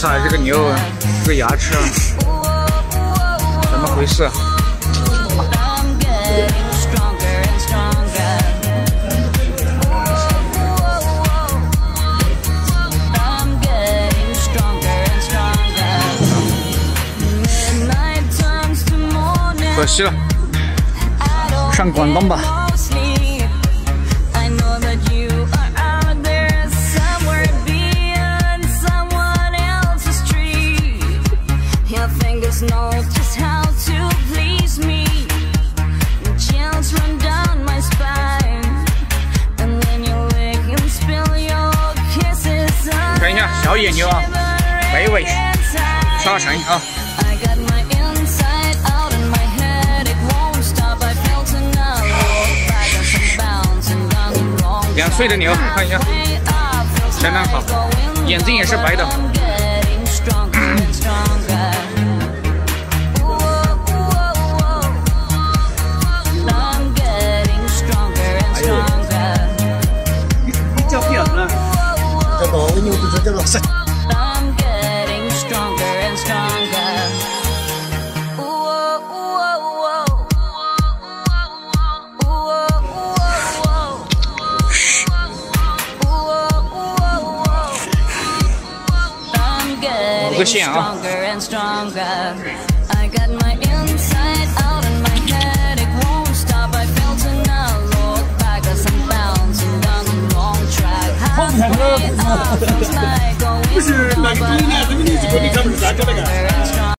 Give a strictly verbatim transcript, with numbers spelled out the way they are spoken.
下这个牛这个牙齿啊，怎么回事？可惜了，上广东吧。 看一下小野牛啊，美味沙尘啊。 两岁的牛，看一下，相当好，眼睛也是白的。 你叫骗子呢？这个牛不是叫老师。 五个线啊！ 不是那个东南，这个你这个你看不是三个那个。